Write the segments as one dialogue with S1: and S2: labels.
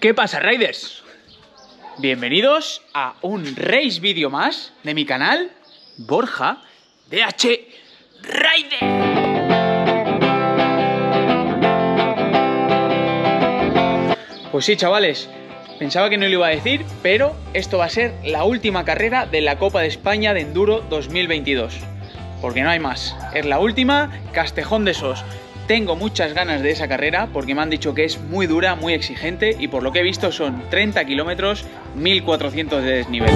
S1: ¿Qué pasa, Riders? Bienvenidos a un race vídeo más de mi canal Borja DH Rider. Pues sí, chavales, pensaba que no lo iba a decir, pero esto va a ser la última carrera de la Copa de España de Enduro 2022. Porque no hay más, es la última, Castejón de Sos. Tengo muchas ganas de esa carrera porque me han dicho que es muy dura, muy exigente y por lo que he visto son 30 kilómetros, 1400 de desnivel.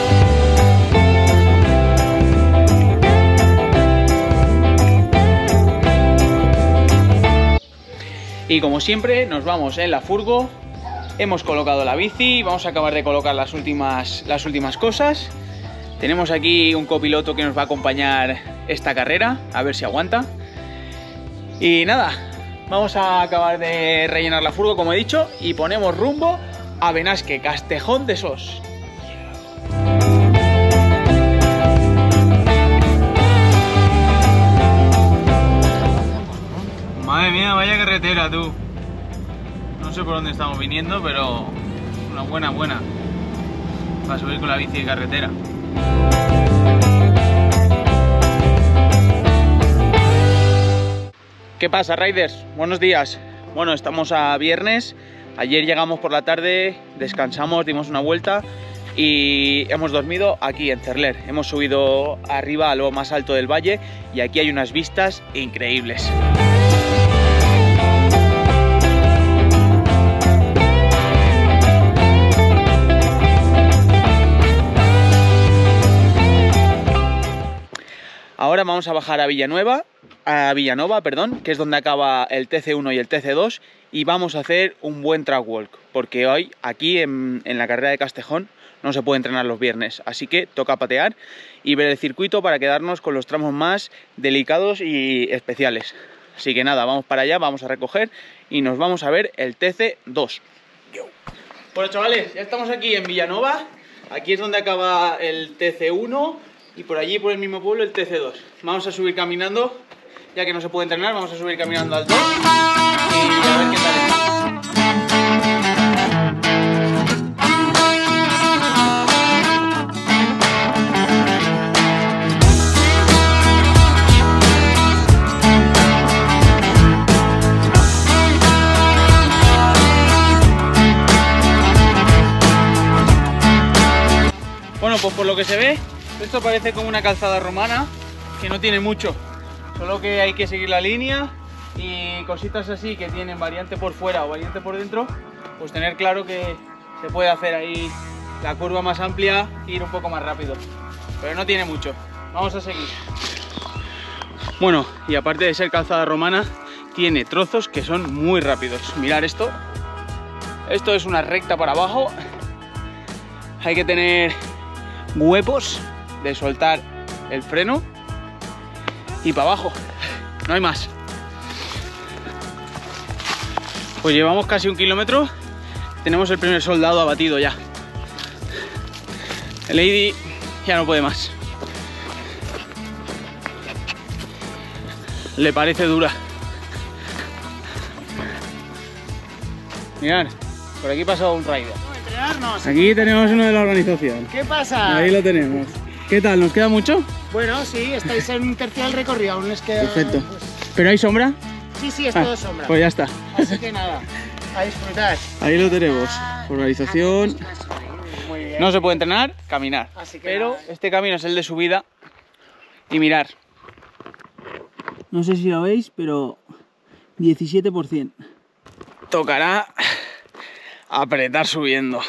S1: Y como siempre nos vamos en la furgo, hemos colocado la bici, vamos a acabar de colocar las últimas cosas. Tenemos aquí un copiloto que nos va a acompañar esta carrera, a ver si aguanta. Y nada, vamos a acabar de rellenar la furgo, como he dicho, y ponemos rumbo a Benasque, Castejón de Sos. Madre mía, vaya carretera, tú. No sé por dónde estamos viniendo, pero una buena para subir con la bici de carretera. ¿Qué pasa, Riders? Buenos días. Bueno, estamos a viernes. Ayer llegamos por la tarde, descansamos, dimos una vuelta y hemos dormido aquí en Cerler. Hemos subido arriba a lo más alto del valle y aquí hay unas vistas increíbles. Ahora vamos a bajar a Villanova, que es donde acaba el TC1 y el TC2, y vamos a hacer un buen track walk, porque hoy aquí en la carrera de Castejón no se puede entrenar los viernes, así que toca patear y ver el circuito para quedarnos con los tramos más delicados y especiales. Así que nada, vamos para allá, vamos a recoger y nos vamos a ver el TC2. Bueno, chavales, ya estamos aquí en Villanova, aquí es donde acaba el TC1 y por allí, por el mismo pueblo, el TC2. Vamos a subir caminando, ya que no se puede entrenar, vamos a subir caminando al 2 y a ver qué tal está. Bueno, pues por lo que se ve, esto parece como una calzada romana, que no tiene mucho, solo que hay que seguir la línea y cositas así que tienen variante por fuera o variante por dentro, pues tener claro que se puede hacer ahí la curva más amplia e ir un poco más rápido, pero no tiene mucho. Vamos a seguir. Bueno, y aparte de ser calzada romana, tiene trozos que son muy rápidos. Mirad esto, esto es una recta para abajo, hay que tener huevos de soltar el freno y para abajo, no hay más. Pues llevamos casi 1 kilómetro, tenemos el primer soldado abatido ya. El Lady ya no puede más, le parece dura. Mirad, por aquí ha pasado un rider. Aquí tenemos uno de la organización.
S2: ¿Qué pasa?
S1: Ahí lo tenemos. ¿Qué tal? ¿Nos queda mucho?
S2: Bueno, sí, estáis en un tercio del recorrido, aún les queda...
S1: Perfecto.
S2: Pues...
S1: ¿Pero hay sombra?
S2: Sí, sí, es todo sombra.
S1: Pues ya está.
S2: Así que nada, a disfrutar.
S1: Ahí lo tenemos. Organización.
S2: Muy bien.
S1: No se puede entrenar, caminar.
S2: Así que
S1: pero
S2: nada.
S1: este camino es el de subida. Y mirar. No sé si lo veis, pero 17%. Tocará apretar subiendo.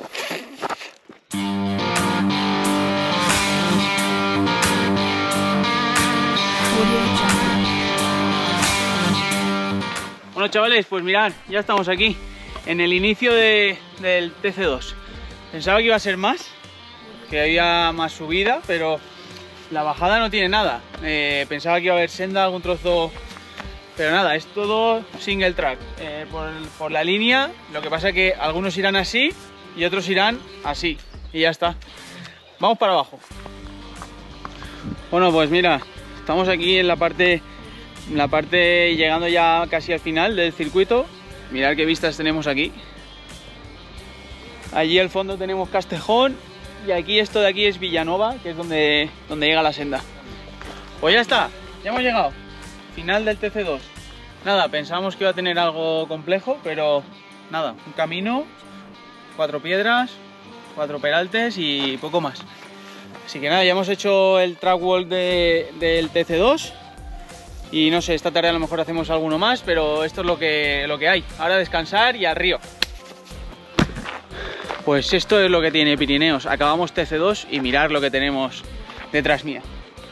S1: Bueno, chavales, pues mirad, ya estamos aquí en el inicio del TC2. Pensaba que iba a ser más, que había más subida, pero la bajada no tiene nada. Pensaba que iba a haber senda, algún trozo, pero nada, es todo single track. Por la línea, lo que pasa es que algunos irán así y otros irán así, y ya está. Vamos para abajo. Bueno, pues mira, estamos aquí en la parte llegando ya casi al final del circuito. Mirad qué vistas tenemos aquí. Allí al fondo tenemos Castejón y aquí esto de aquí es Villanova, que es donde llega la senda. Pues ya está, ya hemos llegado. Final del TC2. Nada, pensábamos que iba a tener algo complejo, pero nada, un camino, 4 piedras, 4 peraltes y poco más. Así que nada, ya hemos hecho el track walk del TC2 y no sé, esta tarde a lo mejor hacemos alguno más, pero esto es lo que hay. Ahora descansar y al río. Pues esto es lo que tiene Pirineos. Acabamos TC2 y mirad lo que tenemos detrás mía.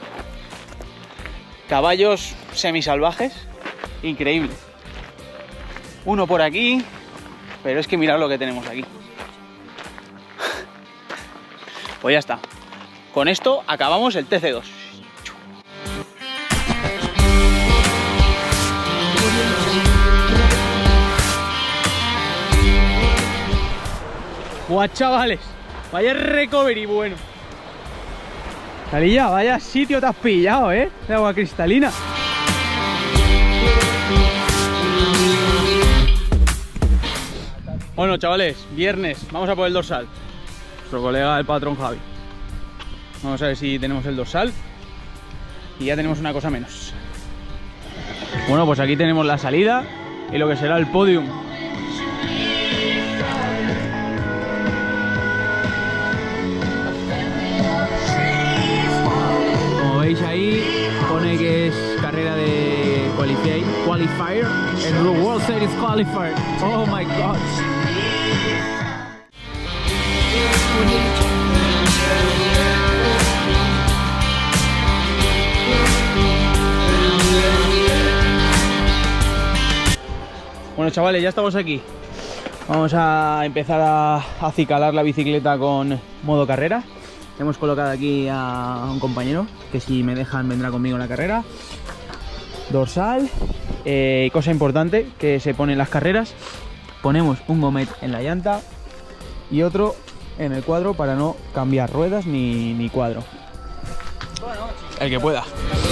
S1: Caballos semisalvajes, increíble. Uno por aquí, pero es que mirad lo que tenemos aquí. Pues ya está. Con esto acabamos el TC2. Buah, chavales, vaya recovery bueno. Calilla, vaya sitio te has pillado, de agua cristalina. Bueno, chavales, viernes, vamos a por el dorsal. Nuestro colega, el patrón Javi. Vamos a ver si tenemos el dorsal. Y ya tenemos una cosa menos. Bueno, pues aquí tenemos la salida y lo que será el podium. Como veis ahí, pone que es carrera de qualifier, el World Series Qualifier. Oh my god. Bueno, chavales, ya estamos aquí. Vamos a empezar a acicalar la bicicleta con modo carrera. Hemos colocado aquí a un compañero que, si me dejan, vendrá conmigo en la carrera. Dorsal. Cosa importante que se pone en las carreras: ponemos un gomet en la llanta y otro en el cuadro para no cambiar ruedas ni cuadro. El que pueda.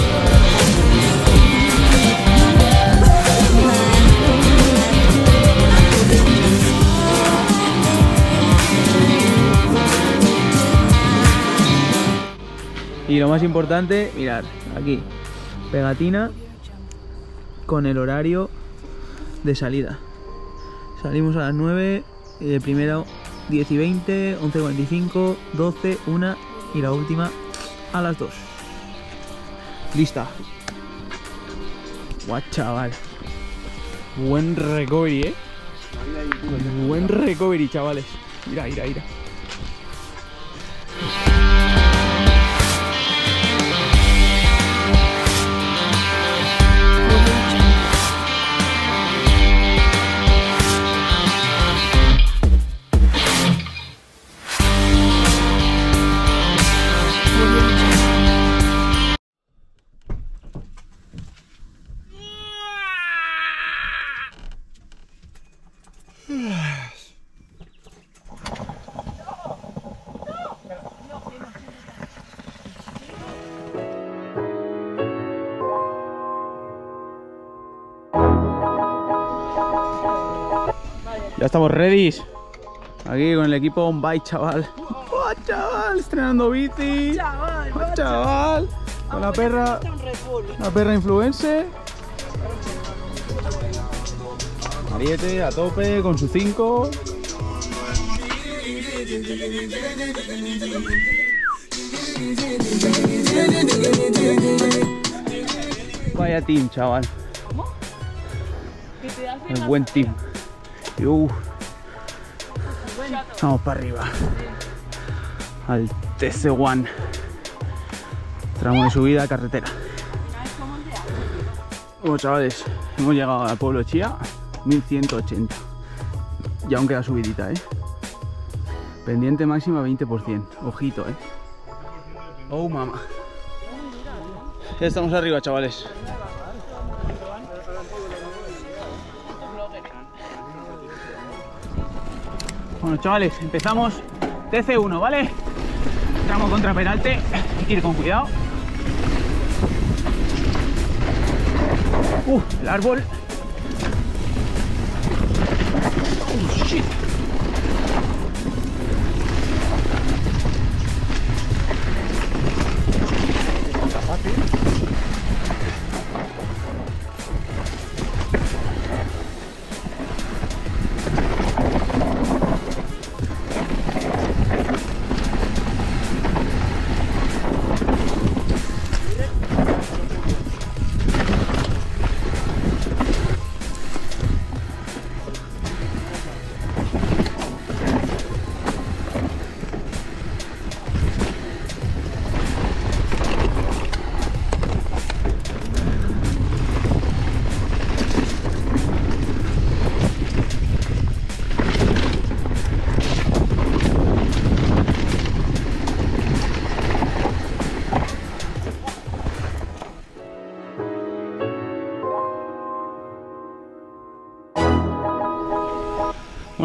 S1: Y lo más importante, mirad, aquí, pegatina con el horario de salida. Salimos a las 9, primero 10 y 20, 11:45, 12, 1 y la última a las 2. Lista. Guau, chaval. Buen recovery, Buen recovery, chavales. Mira. Ya estamos ready. Aquí con el equipo on bike, chaval. ¡Oh, chaval! Estrenando bici. Chaval. Con la perra influencer. Mariette a tope con su 5. Vaya team, chaval. El buen team. Vamos para arriba al TC1, tramo de subida a carretera. Bueno, chavales, hemos llegado al pueblo de Chía, 1180. Ya aún queda subidita, pendiente máxima 20%, ojito, oh mamá. Ya estamos arriba, chavales. Bueno, chavales, empezamos TC1, ¿vale? Tramo contra peralte, ir con cuidado. El árbol. Oh, shit.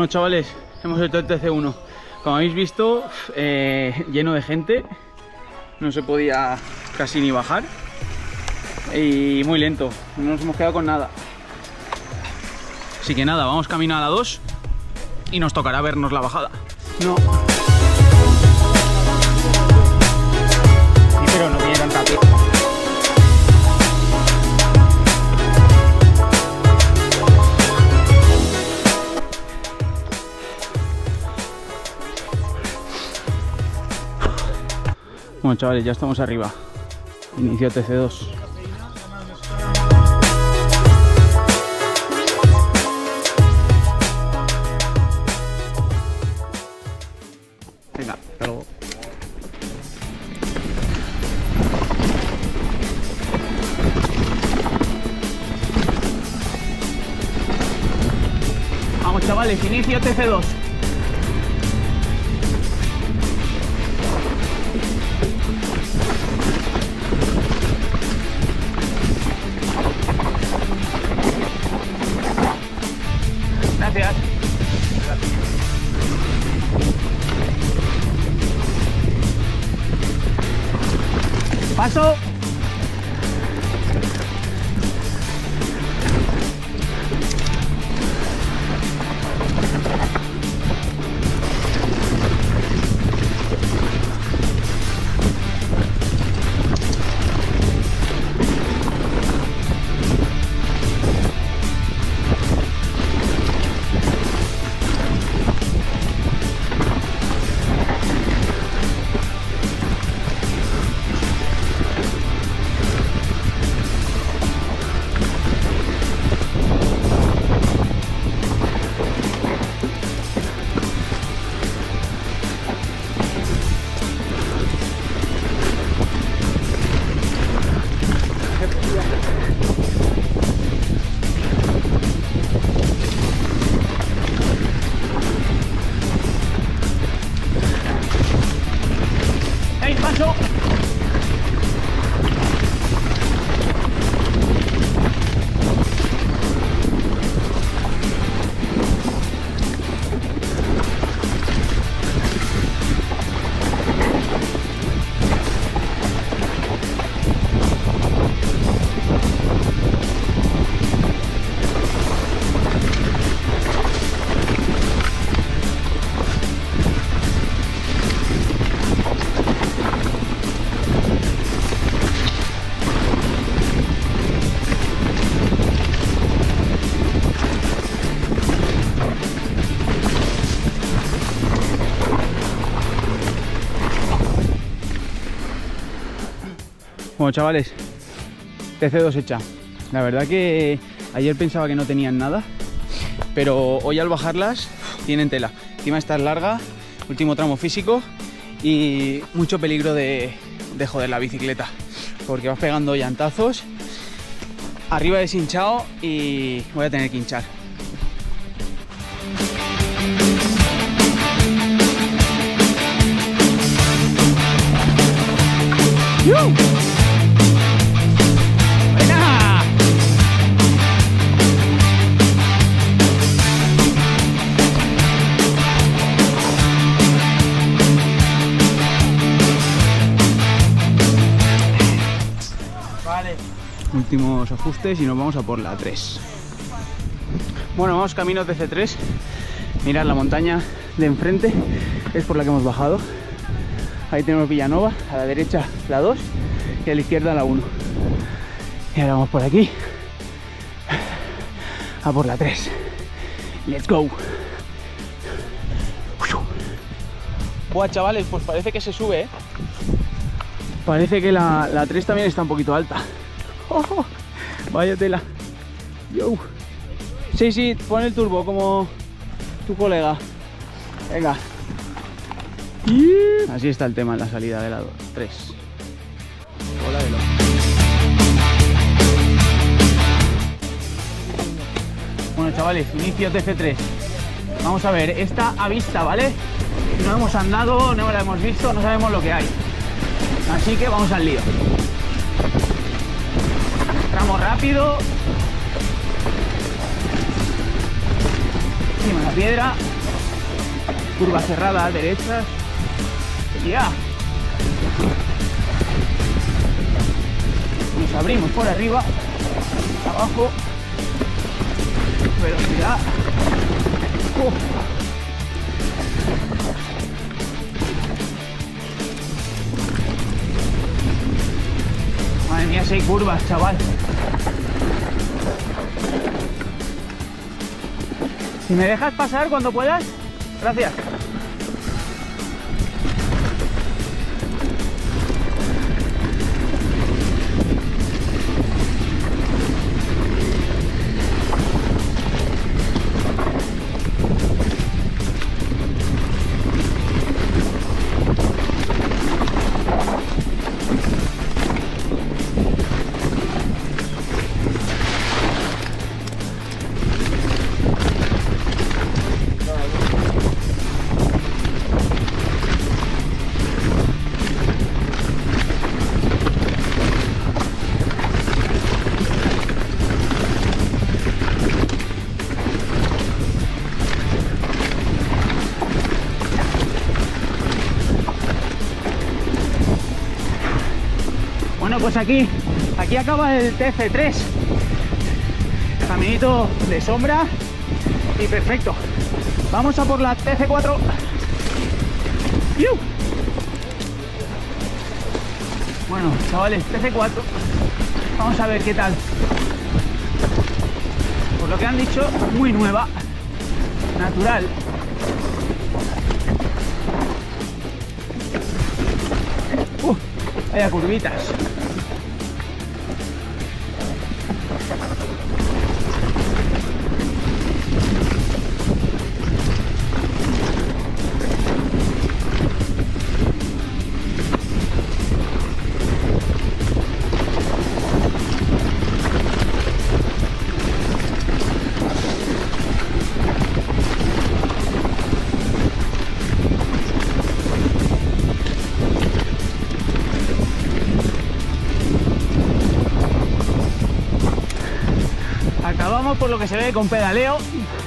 S1: Bueno, chavales, hemos hecho el TC1. Como habéis visto, lleno de gente. No se podía casi ni bajar. Y muy lento, no nos hemos quedado con nada. Así que nada, vamos camino a la 2 y nos tocará vernos la bajada. No. Sí, pero no tiene tanta pie. Bueno, chavales, ya estamos arriba. Inicio TC2. Venga, hasta luego. Vamos, chavales, inicio TC2. Gracias. Paso. Paso. Bueno, chavales, TC2 hecha. La verdad que ayer pensaba que no tenían nada, pero hoy al bajarlas tienen tela. Encima esta es larga, último tramo físico y mucho peligro de joder la bicicleta, porque vas pegando llantazos, arriba deshinchado y voy a tener que hinchar. Últimos ajustes y nos vamos a por la 3. Bueno, vamos camino a TC3. Mirad, la montaña de enfrente es por la que hemos bajado. Ahí tenemos Villanova, a la derecha la 2 y a la izquierda la 1. Y ahora vamos por aquí a por la 3. Let's go. Buah, chavales, pues parece que se sube, ¿eh? Parece que la 3 también está un poquito alta. Oh, vaya tela. Yo. Sí, sí, pon el turbo como tu colega. Venga. Así está el tema en la salida de la 3. Hola de lo. Bueno, chavales, inicio TC3. Vamos a ver, esta a vista, ¿vale? No hemos andado, no la hemos visto, no sabemos lo que hay. Así que vamos al lío. Tramo rápido. Encima de la piedra. curva cerrada, derechas. Ya. Nos abrimos por arriba, abajo, velocidad. Madre mía, 6 curvas, chaval. Si me dejas pasar cuando puedas, gracias. Bueno, pues aquí acaba el TC3. Caminito de sombra y perfecto. Vamos a por la TC4. ¡Yu! Bueno, chavales, TC4. Vamos a ver qué tal. Por lo que han dicho, muy nueva. Natural. Vaya curvitas. Acabamos por lo que se ve con pedaleo.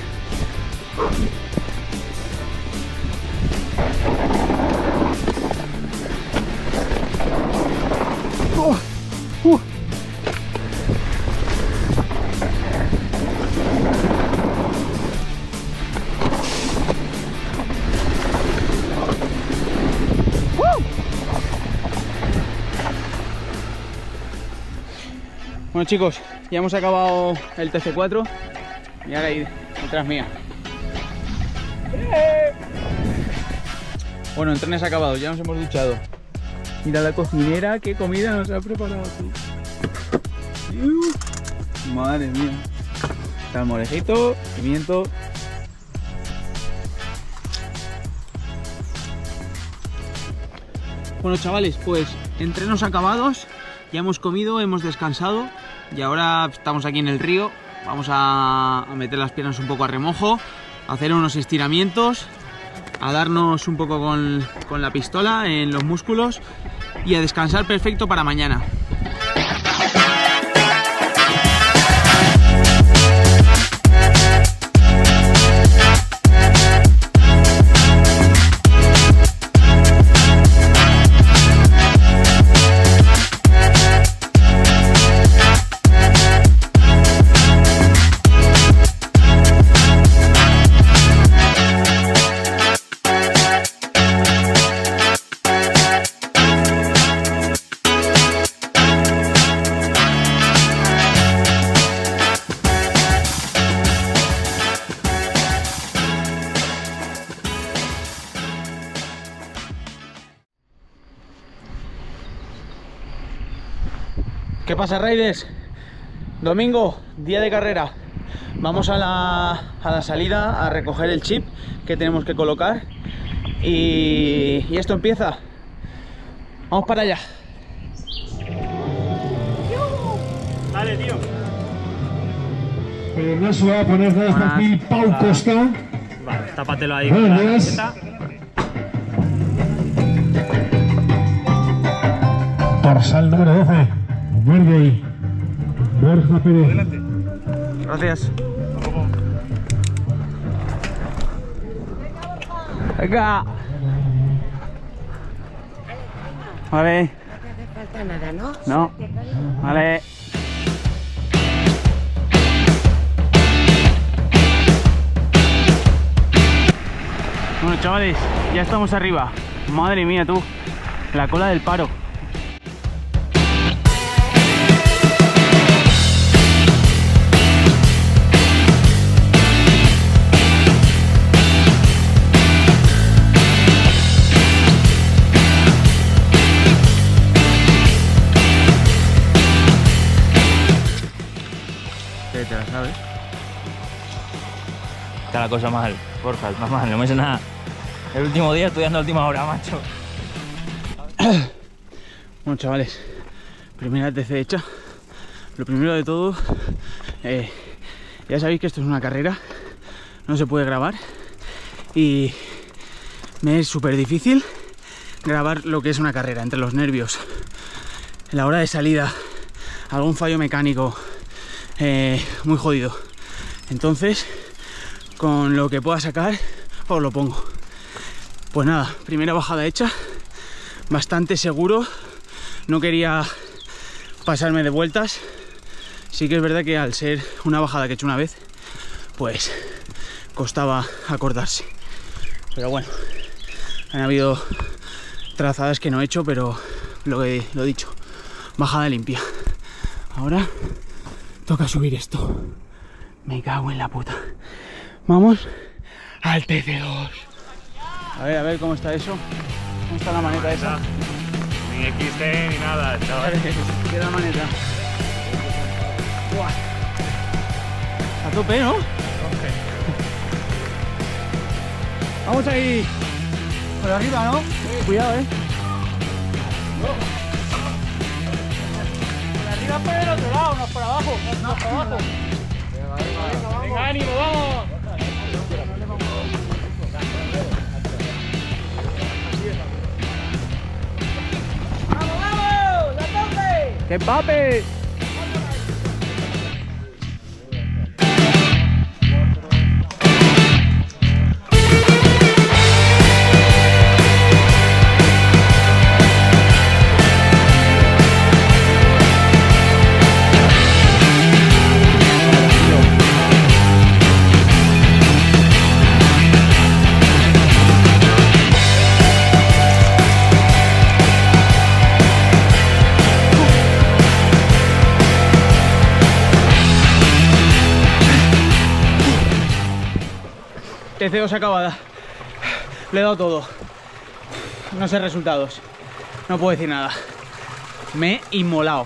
S1: Bueno, chicos, ya hemos acabado el TC4 y ahora ahí detrás mía. Bueno, el tren es acabado, ya nos hemos duchado. Mira la cocinera, qué comida nos ha preparado aquí. Madre mía. Salmorejito, pimiento. Bueno, chavales, pues entrenos acabados. Ya hemos comido, hemos descansado y ahora estamos aquí en el río. Vamos a meter las piernas un poco a remojo, a hacer unos estiramientos, a darnos un poco con la pistola en los músculos y a descansar perfecto para mañana. ¿Qué pasa, Riders? Domingo, día de carrera. Vamos a la salida a recoger el chip que tenemos que colocar y esto empieza. Vamos para allá.
S3: Dale, tío.
S4: No se va a poner desde aquí Pau Costa.
S3: Vale, tápatelo ahí con la camiseta.
S4: Dorsal número 12. Verde. Borja Pérez.
S1: Gracias. Venga. Vale.
S2: No te hace falta nada, ¿no?
S1: No. Vale. Bueno, chavales, ya estamos arriba. Madre mía, tú. La cola del paro. ¿Te la sabes?
S5: Está la cosa mal, porfa, más mal, no me sé nada. El último día estudiando a última hora, macho.
S1: Bueno, chavales, primera TC hecha. Lo primero de todo, ya sabéis que esto es una carrera, no se puede grabar y me es súper difícil grabar lo que es una carrera, entre los nervios, la hora de salida, algún fallo mecánico, muy jodido. Entonces, con lo que pueda sacar, os lo pongo. Pues nada, primera bajada hecha, bastante seguro, no quería pasarme de vueltas. Sí que es verdad que al ser una bajada que he hecho una vez, pues costaba acordarse. Pero bueno, han habido trazadas que no he hecho, pero lo he dicho, bajada limpia. Ahora toca subir esto. Me cago en la puta. Vamos al TC2. A ver cómo está eso. ¿Cómo está la maneta esa?
S3: Ni XT ni nada, chaval.
S1: ¿Qué la maneta? Buah. A tope, ¿no? Vamos ahí. Por arriba, ¿no? Cuidado, Por arriba por el otro lado, no por abajo. No, por abajo. Venga, ánimo, vamos. ¡Que pape! TC2 acabada. Le he dado todo. No sé resultados. No puedo decir nada. Me he inmolado.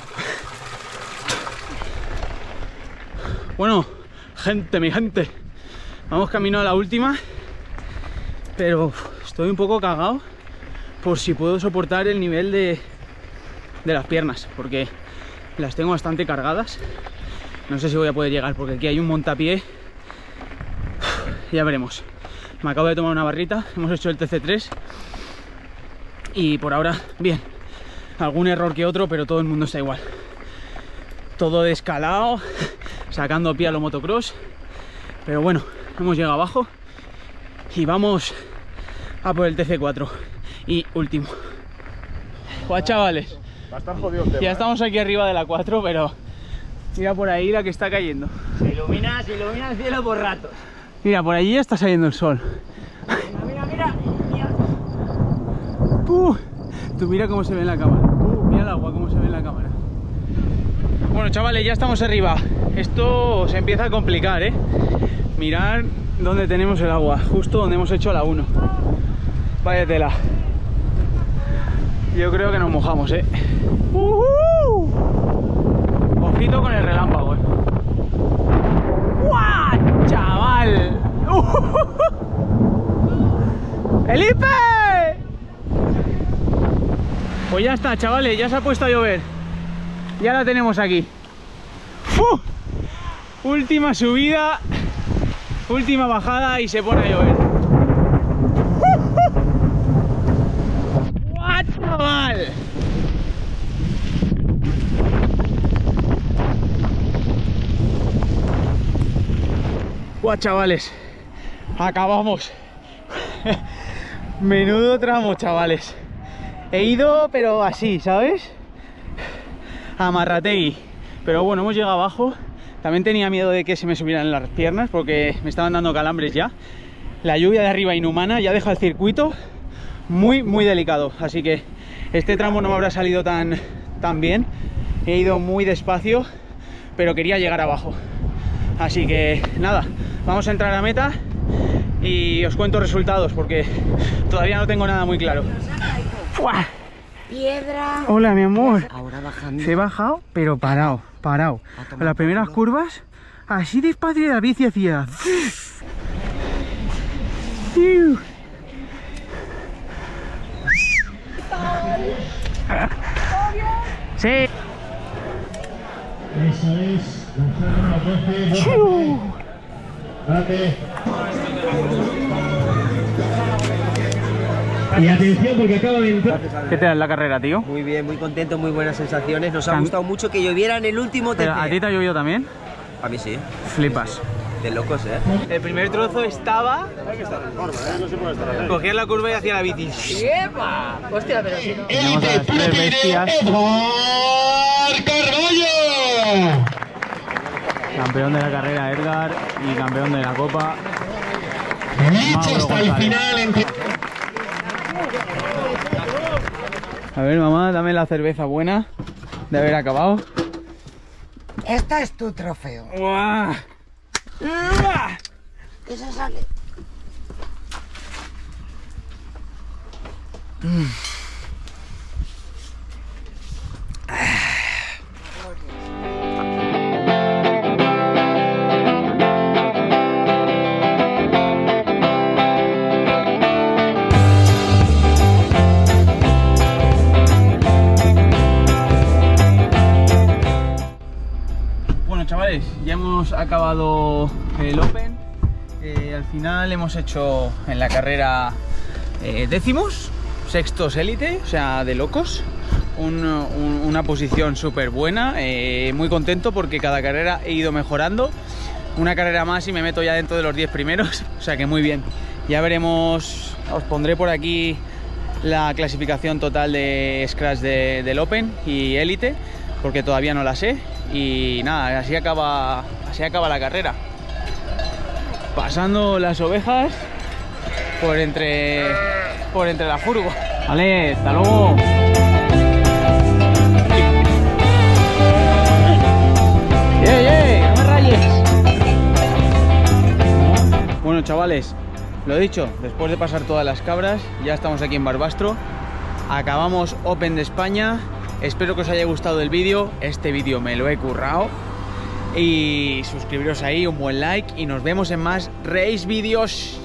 S1: Bueno, gente, mi gente. Vamos camino a la última. Pero estoy un poco cagado por si puedo soportar el nivel de las piernas, porque las tengo bastante cargadas. No sé si voy a poder llegar porque aquí hay un montapié. Ya veremos. Me acabo de tomar una barrita, hemos hecho el TC3 y por ahora bien. Algún error que otro, pero todo el mundo está igual. Todo descalado, sacando pie a lo motocross. Pero bueno, hemos llegado abajo y vamos a por el TC4 y último. Pues chavales, ya estamos aquí arriba de la 4, pero mira por ahí la que está cayendo.
S5: Se ilumina el cielo por ratos.
S1: Mira, por allí ya está saliendo el sol.
S5: Mira.
S1: Tú mira cómo se ve en la cámara. Mira el agua cómo se ve en la cámara. Bueno, chavales, ya estamos arriba. Esto se empieza a complicar, ¿eh? Mirad dónde tenemos el agua, justo donde hemos hecho la 1. Vaya tela. Yo creo que nos mojamos, ¿eh? Ojito con el relámpago, ¿eh? ¡Guau, chaval! ¡Felipe! Pues ya está, chavales, ya se ha puesto a llover. Ya la tenemos aquí. ¡Fu! Última subida, última bajada y se pone a llover. ¡Guau, chaval! ¡Guau, chavales! Acabamos. Menudo tramo, chavales. He ido, pero así, ¿sabes? A Marrategui. Pero bueno, hemos llegado abajo. También tenía miedo de que se me subieran las piernas porque me estaban dando calambres ya. La lluvia de arriba inhumana ya deja el circuito muy, muy delicado. Así que este tramo no me habrá salido tan bien. He ido muy despacio, pero quería llegar abajo. Así que nada, vamos a entrar a meta y os cuento resultados porque todavía no tengo nada muy claro. ¡Fua!
S2: Piedra.
S1: Hola, mi amor.
S2: Ahora bajando.
S1: Se he bajado, pero parado. En las primeras curvas, así despacio, de la bici hacía. Sí.
S4: Esa es la Date. Y atención porque acaba de entrar.
S1: ¿Qué tal la carrera, tío?
S6: Muy bien, muy contento, muy buenas sensaciones. Nos ha gustado mucho que lloviera en el último TT.
S1: ¿A ti te ha llovido también?
S6: A mí sí.
S1: Flipas.
S6: De locos, ¿eh?
S1: El primer trozo estaba... Cogía la curva y hacía la bici.
S2: ¡Epa! Hostia, pero si no.
S1: Tenemos a las tres bestias.
S4: Carballo.
S1: Campeón de la carrera Edgar y campeón de la copa
S4: Lucha hasta el final.
S1: A ver, mamá, dame la cerveza buena de haber acabado.
S2: Esta es tu trofeo.
S1: ¡Uah!
S2: ¿Qué se sale?
S1: Bueno, chavales, ya hemos acabado el Open. Al final hemos hecho en la carrera décimos, sextos élite, o sea, de locos. Una posición súper buena, muy contento porque cada carrera he ido mejorando. Una carrera más y me meto ya dentro de los 10 primeros, o sea que muy bien. Ya veremos, os pondré por aquí la clasificación total de Scratch del Open y élite, porque todavía no la sé. Y nada, así acaba la carrera. Pasando las ovejas por entre la furgo. Vale, hasta luego. ¡No me rayes! Bueno, chavales, lo dicho, después de pasar todas las cabras, ya estamos aquí en Barbastro. Acabamos Open de España. Espero que os haya gustado el vídeo. Este vídeo me lo he currado. Y suscribiros ahí, un buen like. Y nos vemos en más race vídeos.